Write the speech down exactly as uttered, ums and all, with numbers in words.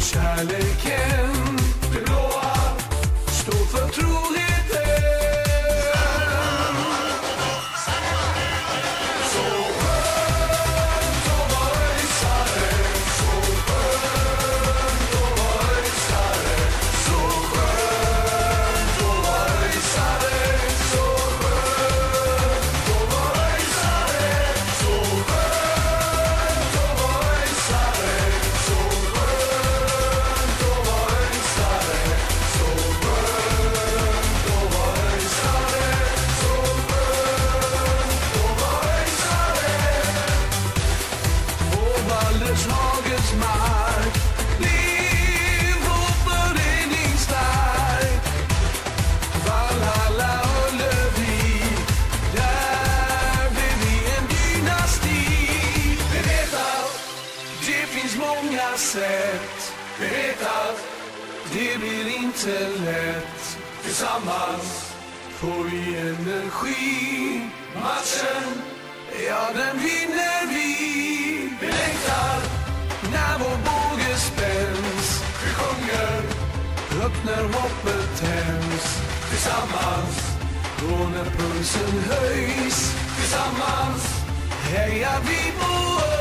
kärleken. Det blåa står för troheten. Så skönt att vara rysare, så skönt att vara rysare, så skönt att vara rysare, så skönt att vara rysare, så skönt att vara rysare, så skönt att vara rysare, så skönt att vara rysare, så skönt att vara rysare. På Baldershagens mark blev vår förening stark. Valhalla Ullevi, där blev vi en dynasti. Vi vet att det finns många sätt. Vi vet att det blir inte lätt. Tillsammans får vi energi. Matchen, ja den vinner vi. Vi längtar när vår båge spänns. Vi sjunger upp när hoppet tänds. Tillsammans, då när pulsen höjs. Tillsammans hejar vi på